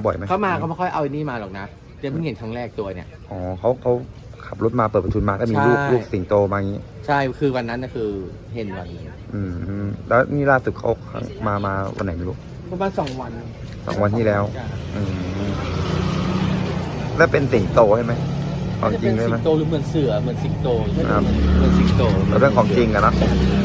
บ่อยไหมเขามาเขาไม่ค่อยเอาไอ้นี่มาหรอกนะเดี๋ยวเพิ่งเห็นครั้งแรกตัวเนี่ยอ๋อเขาขับรถมาเปิดประตูมาแล้วมีลูกสิงโตมาอย่างนี้ใช่คือวันนั้นนะคือเห็นวันเลยแล้วนี่ล่าสุดเขามาวันไหนไม่รู้ประมาณ2 วัน 2 วันที่แล้วแล้วเป็นสิงโตใช่ไหมของจริงใช่ไหมสิงโตหรือเหมือนเสือเหมือนสิงโตใช่ไหมเหมือนสิงโตเรื่องของจริงอะนะ